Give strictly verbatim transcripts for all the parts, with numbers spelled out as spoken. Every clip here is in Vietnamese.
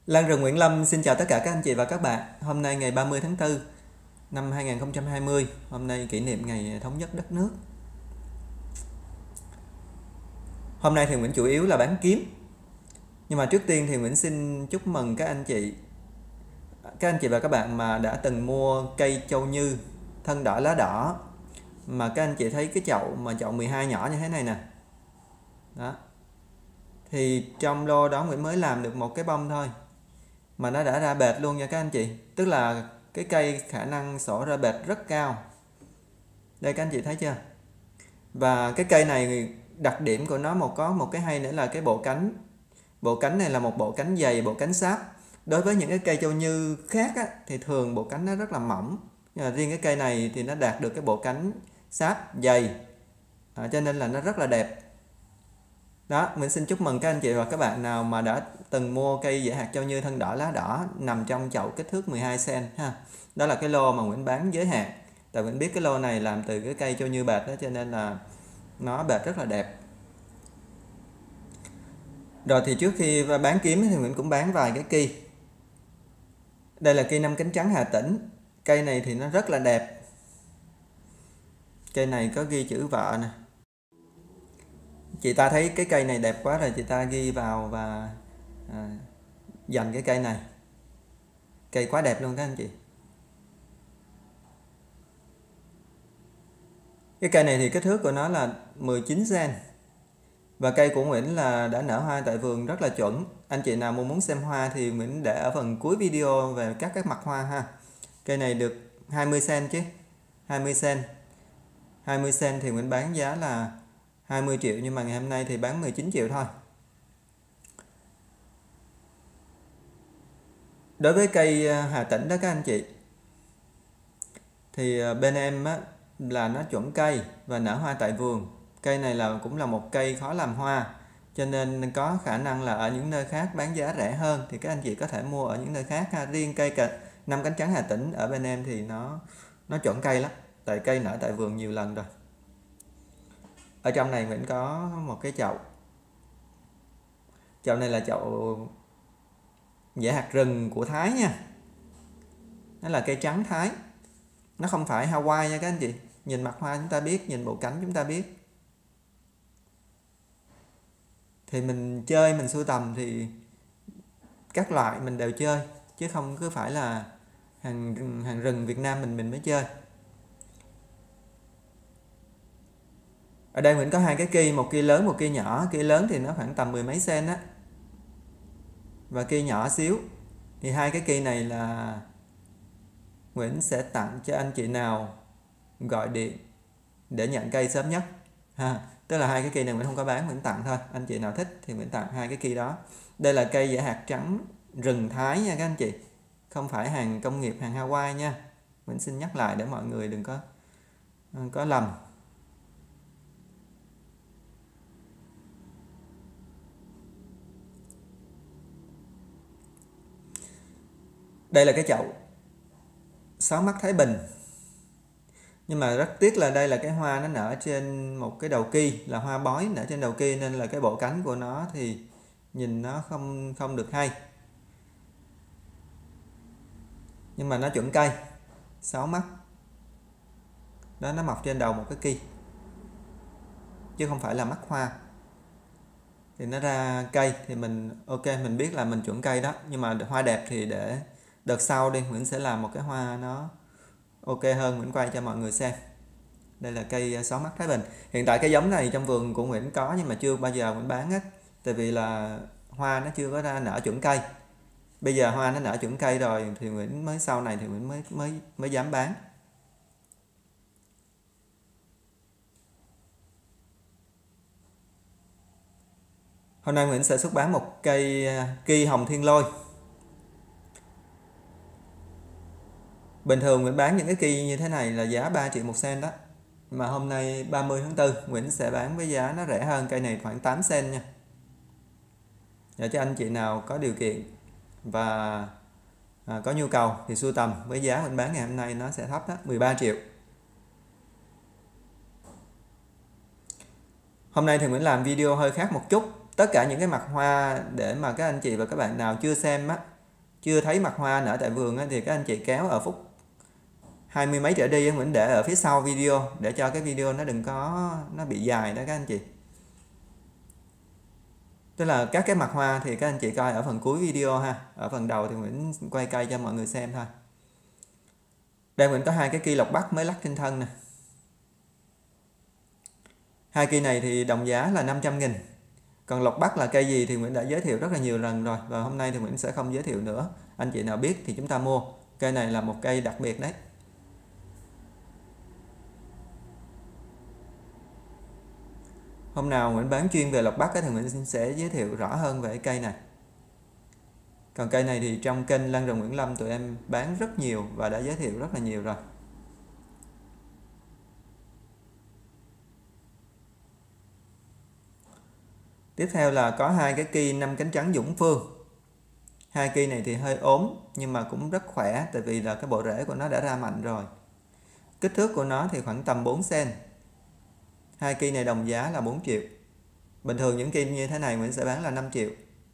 Lan Rừng Nguyễn Lâm xin chào tất cả các anh chị và các bạn. Hôm nay ngày ba mươi tháng tư năm hai nghìn không trăm hai mươi, hôm nay kỷ niệm ngày thống nhất đất nước. Hôm nay thì Nguyễn chủ yếu là bán kiếm. Nhưng mà trước tiên thì Nguyễn xin chúc mừng các anh chị Các anh chị và các bạn mà đã từng mua cây châu như thân đỏ lá đỏ. Mà các anh chị thấy cái chậu mà chậu mười hai nhỏ như thế này nè. Đó. Thì trong lô đó Nguyễn mới làm được một cái bông thôi, mà nó đã ra bệt luôn nha các anh chị. Tức là cái cây khả năng sổ ra bệt rất cao. Đây các anh chị thấy chưa? Và cái cây này đặc điểm của nó một có một cái hay nữa là cái bộ cánh. Bộ cánh này là một bộ cánh dày, bộ cánh sáp. Đối với những cái cây châu như khác á, thì thường bộ cánh nó rất là mỏng. Nhưng mà riêng cái cây này thì nó đạt được cái bộ cánh sáp dày, à, cho nên là nó rất là đẹp. Đó, mình xin chúc mừng các anh chị và các bạn nào mà đã từng mua cây dẻ hạt châu như thân đỏ lá đỏ nằm trong chậu kích thước mười hai xăng-ti-mét ha. Đó là cái lô mà Nguyễn bán giới hạn. Tại Nguyễn biết cái lô này làm từ cái cây châu như bệt đó, cho nên là nó bệt rất là đẹp. Rồi thì trước khi bán kiếm thì Nguyễn cũng bán vài cái cây. Đây là cây năm cánh trắng Hà Tĩnh. Cây này thì nó rất là đẹp. Cây này có ghi chữ vợ nè. Chị ta thấy cái cây này đẹp quá rồi chị ta ghi vào và à, dành cái cây này. Cây quá đẹp luôn các anh chị. Cái cây này thì kích thước của nó là mười chín xăng-ti-mét. Và cây của Nguyễn là đã nở hoa tại vườn rất là chuẩn. Anh chị nào muốn xem hoa thì Nguyễn để ở phần cuối video về các các mặt hoa ha. Cây này được hai mươi xăng-ti-mét chứ. hai mươi xăng-ti-mét. hai mươi xăng-ti-mét thì Nguyễn bán giá là hai mươi triệu, nhưng mà ngày hôm nay thì bán mười chín triệu thôi. Đối với cây Hà Tĩnh đó các anh chị, thì bên em á, là nó chuẩn cây và nở hoa tại vườn. Cây này là cũng là một cây khó làm hoa, cho nên có khả năng là ở những nơi khác bán giá rẻ hơn thì các anh chị có thể mua ở những nơi khác ha. Riêng cây năm cánh trắng Hà Tĩnh ở bên em thì nó nó chuẩn cây lắm, tại cây nở tại vườn nhiều lần rồi. Ở trong này mình có một cái chậu. Chậu này là chậu dẻ hạt rừng của Thái nha. Nó là cây trắng Thái. Nó không phải Hawaii nha các anh chị. Nhìn mặt hoa chúng ta biết, nhìn bộ cánh chúng ta biết. Thì mình chơi, mình sưu tầm thì các loại mình đều chơi, chứ không cứ phải là hàng hàng rừng Việt Nam mình mình mới chơi. Ở đây mình có hai cái cây, một cây lớn, một cây nhỏ. Cây lớn thì nó khoảng tầm mười mấy sen á, và cây nhỏ xíu. Thì hai cái cây này là Nguyễn sẽ tặng cho anh chị nào gọi điện để nhận cây sớm nhất ha. Tức là hai cái cây này Nguyễn không có bán, Nguyễn tặng thôi. Anh chị nào thích thì Nguyễn tặng hai cái cây đó. Đây là cây dẻ hạt trắng rừng Thái nha các anh chị, không phải hàng công nghiệp, hàng Hawaii nha. Nguyễn xin nhắc lại để mọi người đừng có có lầm. Đây là cái chậu sáu mắt Thái Bình. Nhưng mà rất tiếc là đây là cái hoa nó nở trên một cái đầu kỳ, là hoa bói nở trên đầu kỳ, nên là cái bộ cánh của nó thì nhìn nó không không được hay. Nhưng mà nó chuẩn cây, sáu mắt. Đó, nó mọc trên đầu một cái kỳ, chứ không phải là mắt hoa. Thì nó ra cây thì mình ok, mình biết là mình chuẩn cây đó. Nhưng mà hoa đẹp thì để đợt sau đi, Nguyễn sẽ làm một cái hoa nó ok hơn, Nguyễn quay cho mọi người xem. Đây là cây sáu mắt Thái Bình. Hiện tại cái giống này trong vườn của Nguyễn có, nhưng mà chưa bao giờ Nguyễn bán hết. Tại vì là hoa nó chưa có ra nở chuẩn cây. Bây giờ hoa nó nở chuẩn cây rồi thì Nguyễn mới sau này thì Nguyễn mới mới mới dám bán. Hôm nay Nguyễn sẽ xuất bán một cây kỳ hồng thiên lôi. Bình thường Nguyễn bán những cái kỳ như thế này là giá ba triệu một sen đó. Mà hôm nay ba mươi tháng tư Nguyễn sẽ bán với giá nó rẻ hơn, cây này khoảng tám sen nha. Để cho anh chị nào có điều kiện và à, có nhu cầu thì sưu tầm, với giá Nguyễn bán ngày hôm nay nó sẽ thấp đó, mười ba triệu. Hôm nay thì Nguyễn làm video hơi khác một chút. Tất cả những cái mặt hoa để mà các anh chị và các bạn nào chưa xem á, chưa thấy mặt hoa nở tại vườn á, thì các anh chị kéo ở phút hai mươi mấy trở đi, mình để ở phía sau video để cho cái video nó đừng có nó bị dài đó các anh chị. Tức là các cái mặt hoa thì các anh chị coi ở phần cuối video ha, ở phần đầu thì Nguyễn quay cây cho mọi người xem thôi. Đây Nguyễn có hai cái kia lộc bắc mới lắc trên thân nè. Hai cây này thì đồng giá là năm trăm nghìn. Còn lộc bắc là cây gì thì Nguyễn đã giới thiệu rất là nhiều lần rồi, và hôm nay thì Nguyễn sẽ không giới thiệu nữa. Anh chị nào biết thì chúng ta mua. Cây này là một cây đặc biệt đấy. Hôm nào Nguyễn bán chuyên về lộc bắc thì Nguyễn sẽ giới thiệu rõ hơn về cái cây này. Còn cây này thì trong kênh Lan Rừng Nguyễn Lâm tụi em bán rất nhiều và đã giới thiệu rất là nhiều rồi. Tiếp theo là có hai cái cây năm cánh trắng Dũng Phương. Hai cây này thì hơi ốm nhưng mà cũng rất khỏe, tại vì là cái bộ rễ của nó đã ra mạnh rồi. Kích thước của nó thì khoảng tầm bốn xăng ti mét. Hai cây này đồng giá là bốn triệu. Bình thường những cây như thế này mình sẽ bán là năm triệu.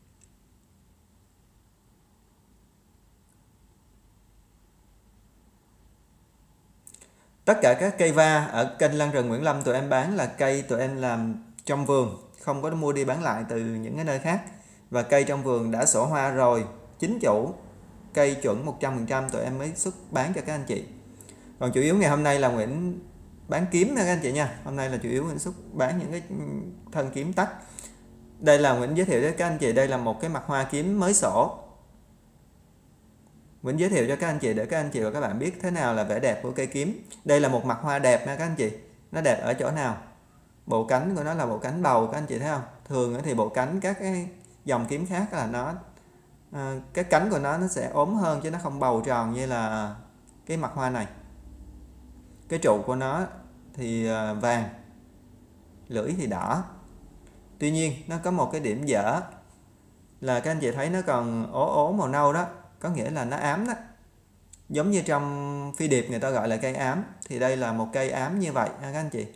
Tất cả các cây va ở kênh Lan Rừng Nguyễn Lâm tụi em bán là cây tụi em làm trong vườn, không có mua đi bán lại từ những cái nơi khác. Và cây trong vườn đã sổ hoa rồi, chính chủ, cây chuẩn một trăm phần trăm tụi em mới xuất bán cho các anh chị. Còn chủ yếu ngày hôm nay là Nguyễn bán kiếm nha các anh chị nha. Hôm nay là chủ yếu Nguyễn xuất bán những cái thân kiếm tách. Đây là Nguyễn giới thiệu với các anh chị, đây là một cái mặt hoa kiếm mới sổ. Nguyễn giới thiệu cho các anh chị để các anh chị và các bạn biết thế nào là vẻ đẹp của cây kiếm. Đây là một mặt hoa đẹp nha các anh chị. Nó đẹp ở chỗ nào? Bộ cánh của nó là bộ cánh bầu, các anh chị thấy không? Thường thì bộ cánh các cái dòng kiếm khác là nó à, cái cánh của nó nó sẽ ốm hơn chứ nó không bầu tròn như là cái mặt hoa này. Cái trụ của nó thì vàng, lưỡi thì đỏ. Tuy nhiên nó có một cái điểm dở là các anh chị thấy nó còn ố ố màu nâu đó, có nghĩa là nó ám đó. Giống như trong phi điệp người ta gọi là cây ám, thì đây là một cây ám như vậy ha các anh chị.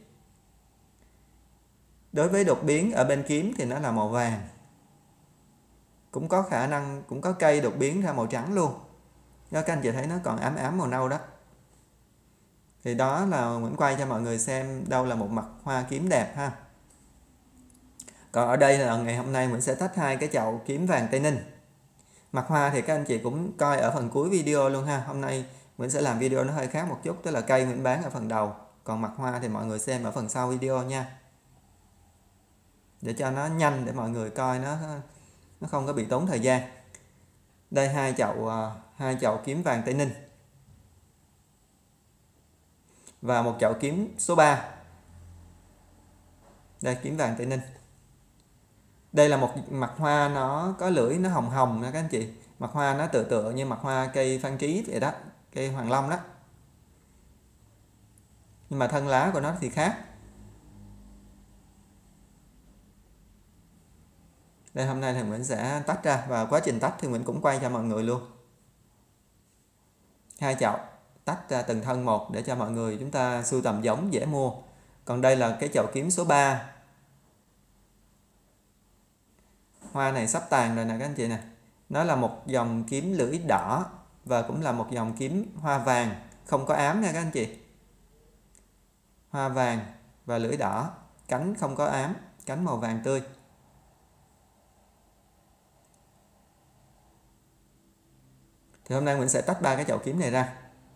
Đối với đột biến ở bên kiếm thì nó là màu vàng. Cũng có khả năng, cũng có cây đột biến ra màu trắng luôn. Do các anh chị thấy nó còn ám ám màu nâu đó. Thì đó là Nguyễn quay cho mọi người xem đâu là một mặt hoa kiếm đẹp ha. Còn ở đây là ngày hôm nay Nguyễn sẽ tách hai cái chậu kiếm vàng Tây Ninh. Mặt hoa thì các anh chị cũng coi ở phần cuối video luôn ha. Hôm nay Nguyễn sẽ làm video nó hơi khác một chút, tức là cây Nguyễn bán ở phần đầu, còn mặt hoa thì mọi người xem ở phần sau video nha. Để cho nó nhanh để mọi người coi nó nó không có bị tốn thời gian. Đây hai chậu hai chậu kiếm vàng Tây Ninh. Và một chậu kiếm số ba. Đây kiếm vàng Tây Ninh. Đây là một mặt hoa nó có lưỡi nó hồng hồng nha các anh chị. Mặt hoa nó tựa tựa như mặt hoa cây Phan Trí vậy đó, cây Hoàng Long đó. Nhưng mà thân lá của nó thì khác. Đây hôm nay thì Nguyễn sẽ tách ra, và quá trình tách thì Nguyễn cũng quay cho mọi người luôn. Hai chậu tách ra từng thân một để cho mọi người chúng ta sưu tầm giống dễ mua. Còn đây là cái chậu kiếm số ba. Hoa này sắp tàn rồi nè các anh chị nè. Nó là một dòng kiếm lưỡi đỏ và cũng là một dòng kiếm hoa vàng, không có ám nha các anh chị. Hoa vàng và lưỡi đỏ, cánh không có ám, cánh màu vàng tươi. Thì hôm nay Nguyễn sẽ tách ba cái chậu kiếm này ra.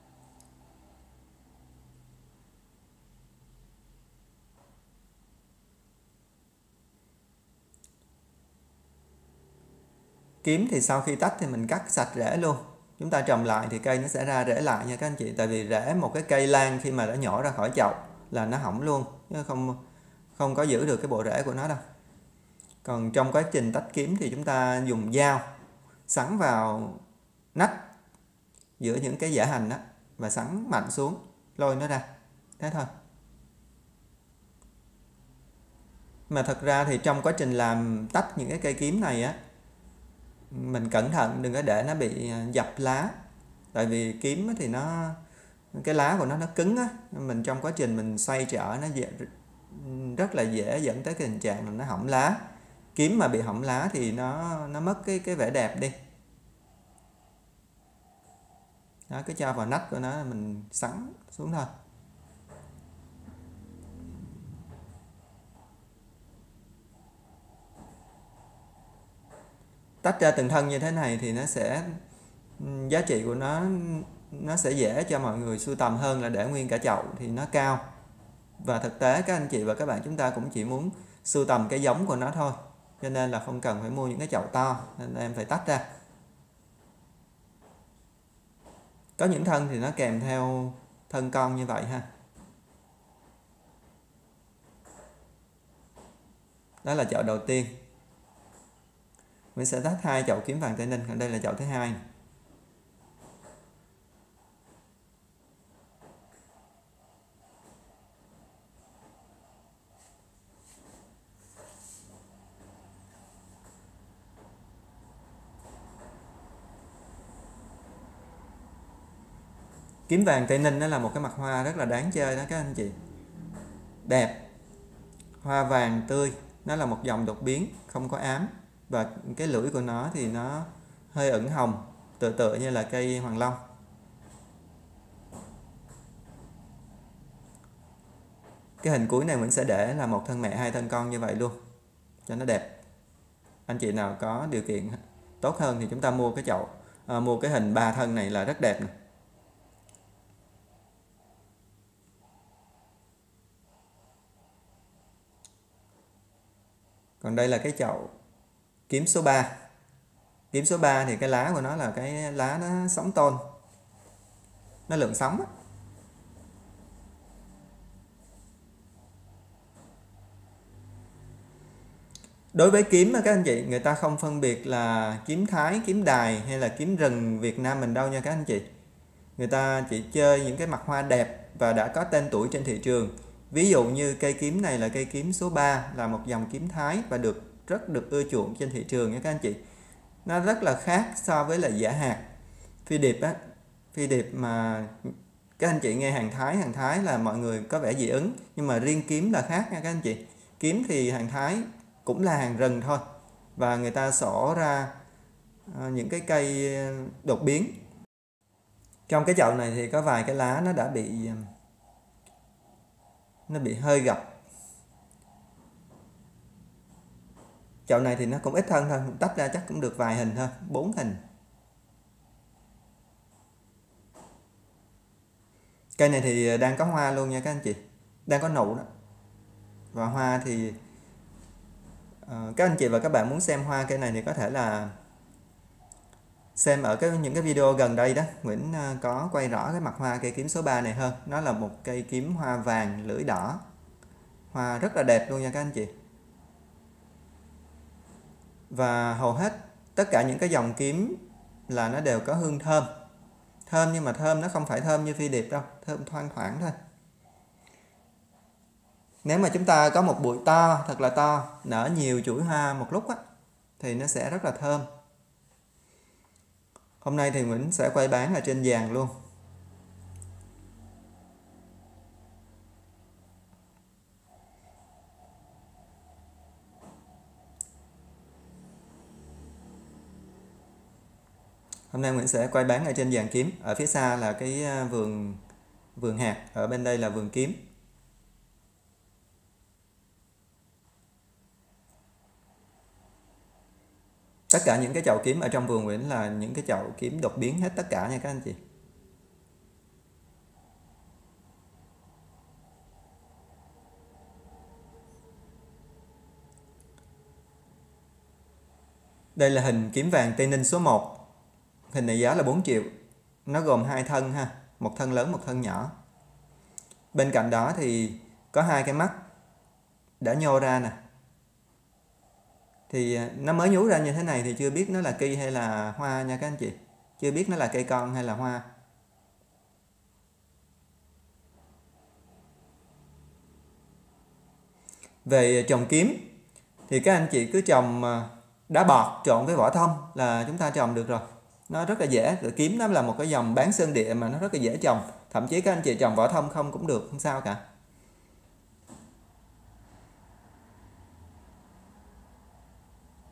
Kiếm thì sau khi tách thì mình cắt sạch rễ luôn. Chúng ta trồng lại thì cây nó sẽ ra rễ lại nha các anh chị. Tại vì rễ một cái cây lan khi mà đã nhỏ ra khỏi chậu là nó hỏng luôn, chứ không không có giữ được cái bộ rễ của nó đâu. Còn trong quá trình tách kiếm thì chúng ta dùng dao sắn vào nách giữa những cái rễ hành đó và sắn mạnh xuống, lôi nó ra. Thế thôi. Mà thật ra thì trong quá trình làm tách những cái cây kiếm này á, mình cẩn thận đừng có để nó bị dập lá. Tại vì kiếm thì nó cái lá của nó nó cứng á, mình trong quá trình mình xoay trở nó dễ, rất là dễ dẫn tới cái tình trạng là nó hỏng lá. Kiếm mà bị hỏng lá thì nó nó mất cái cái vẻ đẹp đi. Đó, cứ cho vào nách của nó mình sắn xuống thôi. Tách ra từng thân như thế này thì nó sẽ giá trị của nó nó sẽ dễ cho mọi người sưu tầm hơn là để nguyên cả chậu thì nó cao. Và thực tế các anh chị và các bạn chúng ta cũng chỉ muốn sưu tầm cái giống của nó thôi, cho nên là không cần phải mua những cái chậu to, nên em phải tách ra. Có những thân thì nó kèm theo thân con như vậy ha. Đó là chậu đầu tiên. Mình sẽ tách hai chậu kiếm vàng Tây Ninh, còn đây là chậu thứ hai. Kiếm vàng Tây Ninh nó là một cái mặt hoa rất là đáng chơi đó các anh chị. Đẹp, hoa vàng tươi, nó là một dòng đột biến, không có ám. Và cái lưỡi của nó thì nó hơi ửng hồng, tựa tựa như là cây hoàng long. Cái hình cuối này mình sẽ để là một thân mẹ hai thân con như vậy luôn, cho nó đẹp. Anh chị nào có điều kiện tốt hơn thì chúng ta mua cái chậu, à, mua cái hình ba thân này là rất đẹp này. Còn đây là cái chậu kiếm số ba. Kiếm số ba thì cái lá của nó là cái lá nó sống tôn, nó lượng sóng á. Đối với kiếm các anh chị, người ta không phân biệt là kiếm Thái, kiếm Đài hay là kiếm rừng Việt Nam mình đâu nha các anh chị. Người ta chỉ chơi những cái mặt hoa đẹp và đã có tên tuổi trên thị trường. Ví dụ như cây kiếm này là cây kiếm số ba, là một dòng kiếm Thái và được rất được ưa chuộng trên thị trường nha các anh chị. Nó rất là khác so với là giả hạt. Phi điệp á, phi điệp mà các anh chị nghe hàng Thái, hàng Thái là mọi người có vẻ dị ứng, nhưng mà riêng kiếm là khác nha các anh chị. Kiếm thì hàng Thái cũng là hàng rừng thôi, và người ta xỏ ra những cái cây đột biến. Trong cái chậu này thì có vài cái lá nó đã bị nó bị hơi gập. Chậu này thì nó cũng ít thân thôi, tách ra chắc cũng được vài hình thôi, bốn hình. Cây này thì đang có hoa luôn nha các anh chị, đang có nụ đó. Và hoa thì uh, các anh chị và các bạn muốn xem hoa cây này thì có thể là xem ở cái những cái video gần đây đó. Nguyễn uh, có quay rõ cái mặt hoa cây kiếm số ba này hơn. Nó là một cây kiếm hoa vàng lưỡi đỏ, hoa rất là đẹp luôn nha các anh chị. Và hầu hết tất cả những cái dòng kiếm là nó đều có hương thơm. Thơm nhưng mà thơm nó không phải thơm như phi điệp đâu, thơm thoang thoảng thôi. Nếu mà chúng ta có một bụi to, thật là to, nở nhiều chuỗi hoa một lúc á, thì nó sẽ rất là thơm. Hôm nay thì Nguyễn sẽ quay bán ở trên vàng luôn. Hôm nay Nguyễn sẽ quay bán ở trên vàng kiếm. Ở phía xa là cái vườn vườn hạt, ở bên đây là vườn kiếm. Tất cả những cái chậu kiếm ở trong vườn Nguyễn là những cái chậu kiếm đột biến hết tất cả nha các anh chị. Đây là hình kiếm vàng Tây Ninh số một. Hình này giá là bốn triệu. Nó gồm hai thân ha, một thân lớn, một thân nhỏ. Bên cạnh đó thì có hai cái mắt đã nhô ra nè. Thì nó mới nhú ra như thế này thì chưa biết nó là cây hay là hoa nha các anh chị. Chưa biết nó là cây con hay là hoa. Về trồng kiếm thì các anh chị cứ trồng đá bọt trộn với vỏ thông là chúng ta trồng được rồi. Nó rất là dễ. Kiếm nó là một cái dòng bán sơn địa mà nó rất là dễ trồng. Thậm chí các anh chị trồng vỏ thông không cũng được, không sao cả.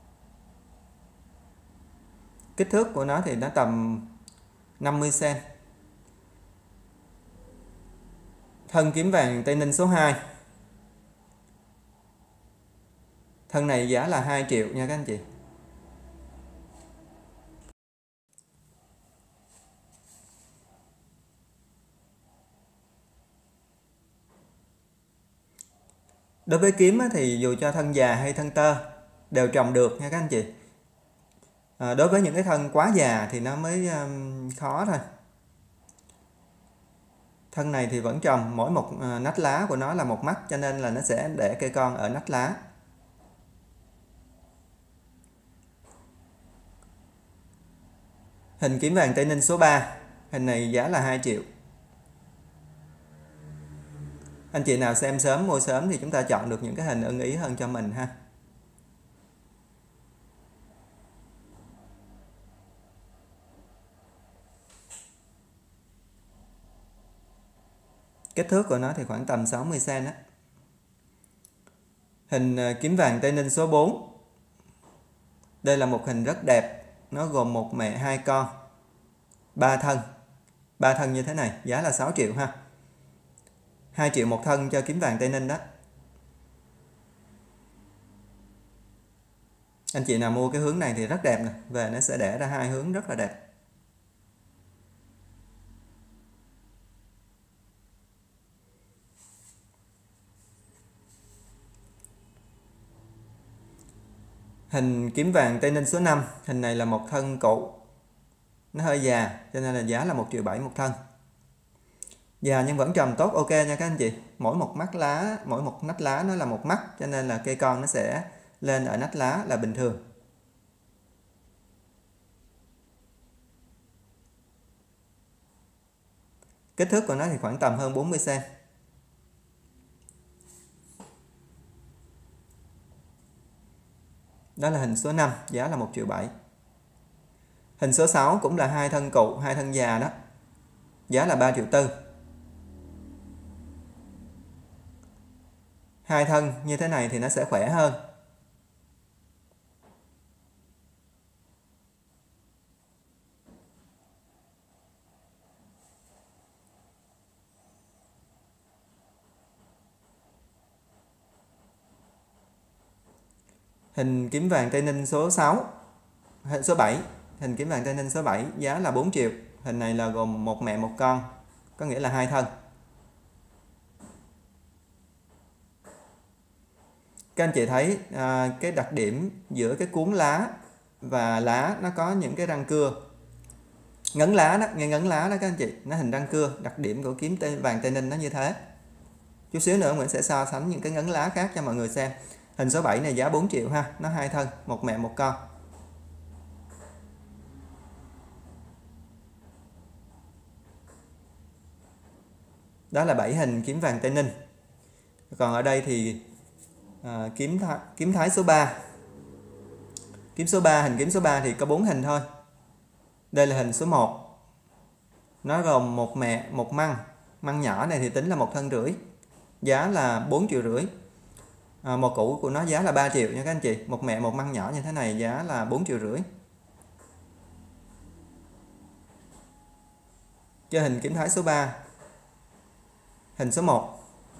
Kích thước của nó thì nó tầm năm mươi xăng ti mét. Thân kiếm vàng Tây Ninh số hai. Thân này giá là hai triệu nha các anh chị. Đối với kiếm thì dù cho thân già hay thân tơ đều trồng được nha các anh chị. À, đối với những cái thân quá già thì nó mới um, khó thôi. Thân này thì vẫn trồng, mỗi một uh, nách lá của nó là một mắt, cho nên là nó sẽ để cây con ở nách lá. Hình kiếm vàng Tây Ninh số ba. Hình này giá là hai triệu. Anh chị nào xem sớm mua sớm thì chúng ta chọn được những cái hình ưng ý hơn cho mình ha. Kích thước của nó thì khoảng tầm sáu mươi xăng-ti-mét á. Hình kiếm vàng Tây Ninh số bốn. Đây là một hình rất đẹp. Nó gồm một mẹ hai con, ba thân. Ba thân như thế này, giá là sáu triệu ha. hai triệu một thân cho kiếm vàng Tây Ninh đó. Anh chị nào mua cái hướng này thì rất đẹp nè, về nó sẽ đẻ ra hai hướng rất là đẹp. Hình kiếm vàng Tây Ninh số năm. Hình này là một thân cụ, nó hơi già cho nên là giá là một triệu bảy một thân. Già nhưng vẫn trồng tốt, ok nha các anh chị. Mỗi một mắt lá, mỗi một nách lá nó là một mắt, cho nên là cây con nó sẽ lên ở nách lá là bình thường. Kích thước của nó thì khoảng tầm hơn bốn mươi xăng-ti-mét. Đó là hình số năm, giá là một triệu bảy. Hình số sáu cũng là hai thân cụ, hai thân già đó. Giá là ba triệu tư. Hai thân như thế này thì nó sẽ khỏe hơn. Hình kiếm vàng Tây Ninh số sáu. Hình số bảy. Hình kiếm vàng Tây Ninh số bảy giá là bốn triệu. Hình này là gồm một mẹ một con, có nghĩa là hai thân. Các anh chị thấy à, cái đặc điểm giữa cái cuốn lá và lá nó có những cái răng cưa. Ngấn lá đó, ngay ngấn lá đó các anh chị, nó hình răng cưa. Đặc điểm của kiếm tây, vàng Tây Ninh nó như thế. Chút xíu nữa mình sẽ so sánh những cái ngấn lá khác cho mọi người xem. Hình số bảy này giá bốn triệu ha, nó hai thân, một mẹ một con. Đó là bảy hình kiếm vàng Tây Ninh. Còn ở đây thì à, kiếm thái, kiếm thái số ba. Kiếm số ba, hình kiếm số ba thì có bốn hình thôi. Đây là hình số một. Nó gồm một mẹ, một măng. Măng nhỏ này thì tính là một thân rưỡi. Giá là bốn triệu rưỡi. À, một củ của nó giá là ba triệu nha các anh chị. Một mẹ, một măng nhỏ như thế này giá là bốn triệu rưỡi. Cho hình kiếm thái số ba. Hình số một.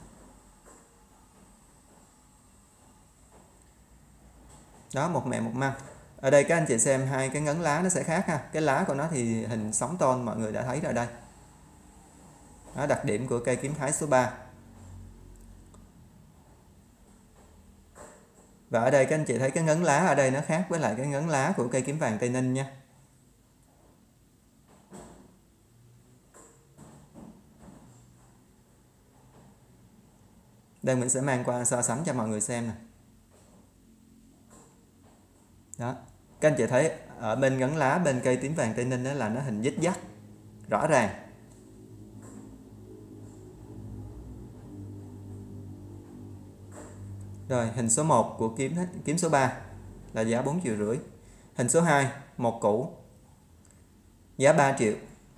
Đó, một mẹ một măng. Ở đây các anh chị xem hai cái ngấn lá nó sẽ khác ha. Cái lá của nó thì hình sóng tôn mọi người đã thấy rồi đây. Đó, đặc điểm của cây kiếm thái số ba. Và ở đây các anh chị thấy cái ngấn lá ở đây nó khác với lại cái ngấn lá của cây kiếm vàng Tây Ninh nha. Đây mình sẽ mang qua so sánh cho mọi người xem nè. Đó, các anh chị thấy ở bên ngấn lá bên cây tím vàng Tây Ninh đó là nó hình dít dắt rõ ràng. Rồi, hình số một của kiếm kiếm số ba là giá bốn triệu rưỡi. Hình số hai, một củ, giá ba triệu.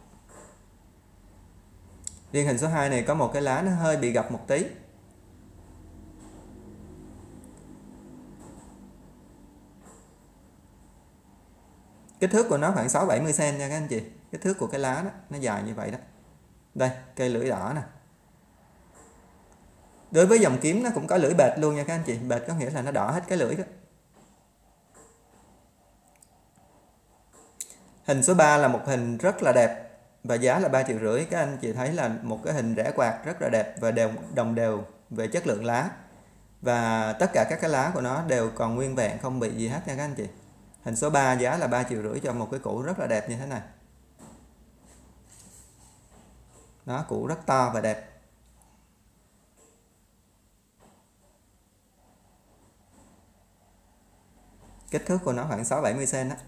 Riêng hình số hai này có một cái lá nó hơi bị gập một tí. Kích thước của nó khoảng sáu bảy mươi xăng-ti-mét nha các anh chị. Kích thước của cái lá đó, nó dài như vậy đó. Đây, cây lưỡi đỏ nè. Đối với dòng kiếm nó cũng có lưỡi bệt luôn nha các anh chị. Bệt có nghĩa là nó đỏ hết cái lưỡi đó. Hình số ba là một hình rất là đẹp và giá là ba triệu rưỡi. Các anh chị thấy là một cái hình rẽ quạt rất là đẹp và đều đồng đều về chất lượng lá. Và tất cả các cái lá của nó đều còn nguyên vẹn, không bị gì hết nha các anh chị. Hình số ba giá là ba triệu rưỡi cho một cái củ rất là đẹp như thế này. Nó củ rất to và đẹp. Kích thước của nó khoảng sáu bảy mươi xăng-ti-mét đó.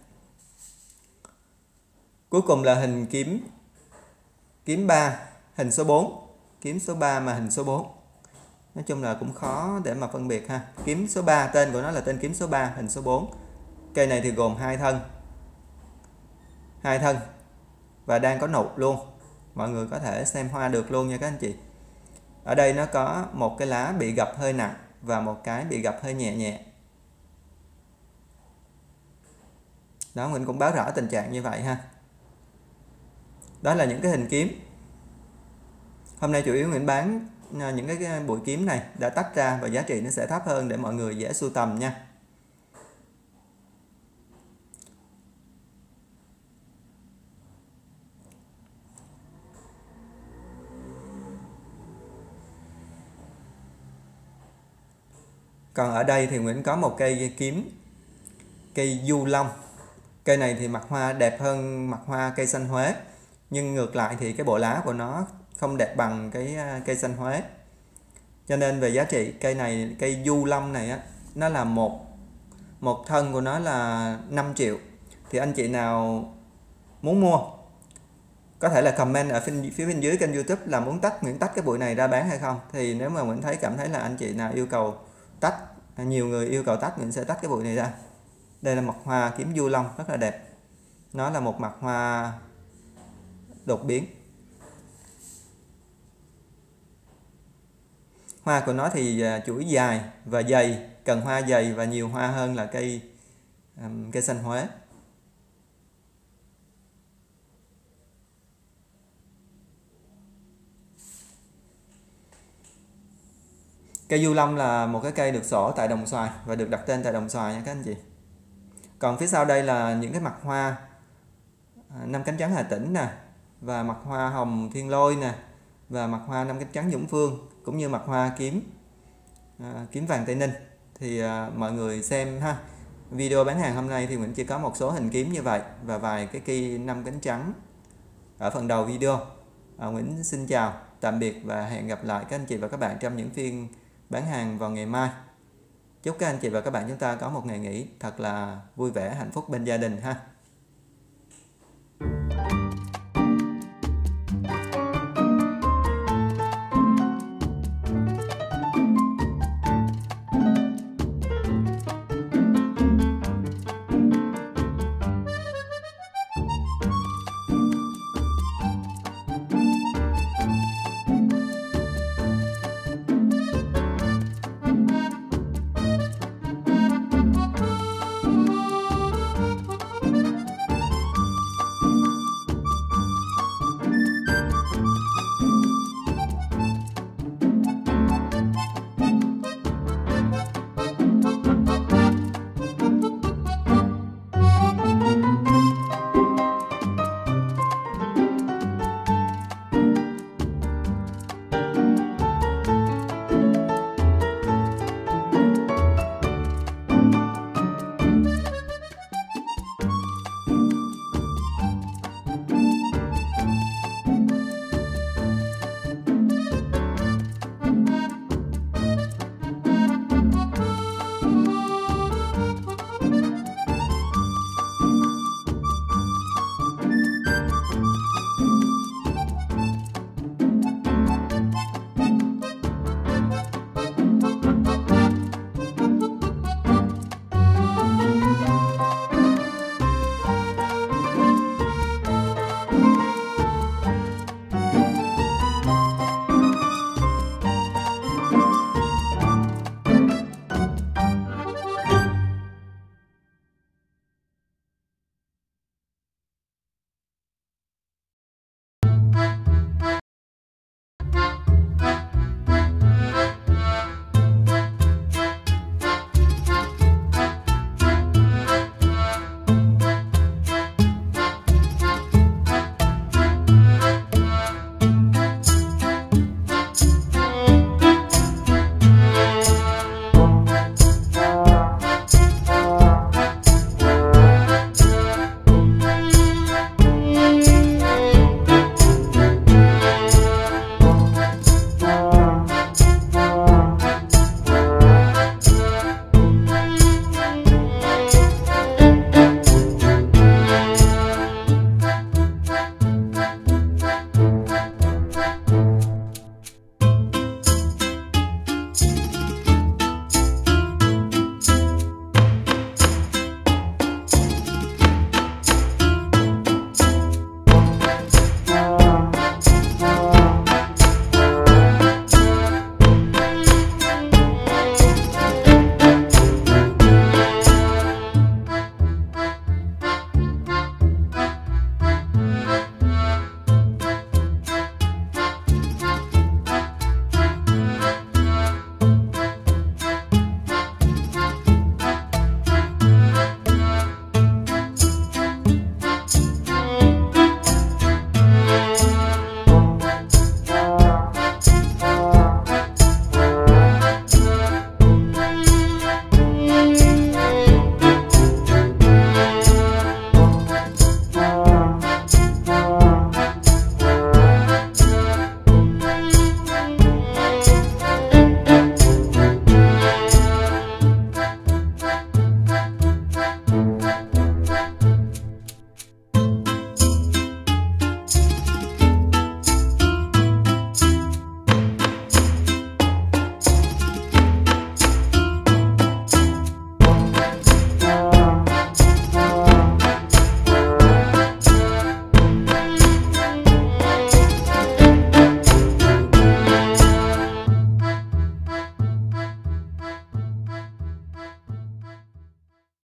Cuối cùng là hình kiếm kiếm ba, hình số bốn. Kiếm số ba mà hình số bốn. Nói chung là cũng khó để mà phân biệt ha. Kiếm số ba, tên của nó là tên kiếm số ba, hình số bốn. Cây này thì gồm hai thân. Hai thân và đang có nụ luôn. Mọi người có thể xem hoa được luôn nha các anh chị. Ở đây nó có một cái lá bị gập hơi nặng và một cái bị gập hơi nhẹ nhẹ. Đó, mình cũng báo rõ tình trạng như vậy ha. Đó là những cái hình kiếm. Hôm nay chủ yếu mình bán những cái bụi kiếm này đã tách ra và giá trị nó sẽ thấp hơn để mọi người dễ sưu tầm nha. Còn ở đây thì Nguyễn có một cây kiếm, cây du long. Cây này thì mặt hoa đẹp hơn mặt hoa cây xanh Huế. Nhưng ngược lại thì cái bộ lá của nó không đẹp bằng cái cây xanh Huế. Cho nên về giá trị cây này, cây du long này á, nó là một một thân của nó là năm triệu. Thì anh chị nào muốn mua có thể là comment ở phía, phía bên dưới kênh YouTube là muốn tách Nguyễn tách cái bụi này ra bán hay không. Thì nếu mà Nguyễn thấy cảm thấy là anh chị nào yêu cầu tách, nhiều người yêu cầu tách, Nguyễn sẽ tách cái bụi này ra. Đây là mặt hoa kiếm du long rất là đẹp. Nó là một mặt hoa đột biến. Hoa của nó thì chuỗi dài và dày, cần hoa dày và nhiều hoa hơn là cây um, cây xanh Huế. Cây du long là một cái cây được sổ tại Đồng Xoài và được đặt tên tại Đồng Xoài nha các anh chị. Còn phía sau đây là những cái mặt hoa năm cánh trắng Hà Tĩnh nè, và mặt hoa hồng Thiên Lôi nè, và mặt hoa năm cánh trắng Dũng Phương, cũng như mặt hoa kiếm à, kiếm vàng Tây Ninh. Thì à, mọi người xem ha. Video bán hàng hôm nay thì mình chỉ có một số hình kiếm như vậy và vài cái cây năm cánh trắng ở phần đầu video. à, Nguyễn xin chào, tạm biệt và hẹn gặp lại các anh chị và các bạn trong những phiên bán hàng vào ngày mai. Chúc các anh chị và các bạn chúng ta có một ngày nghỉ thật là vui vẻ, hạnh phúc bên gia đình ha.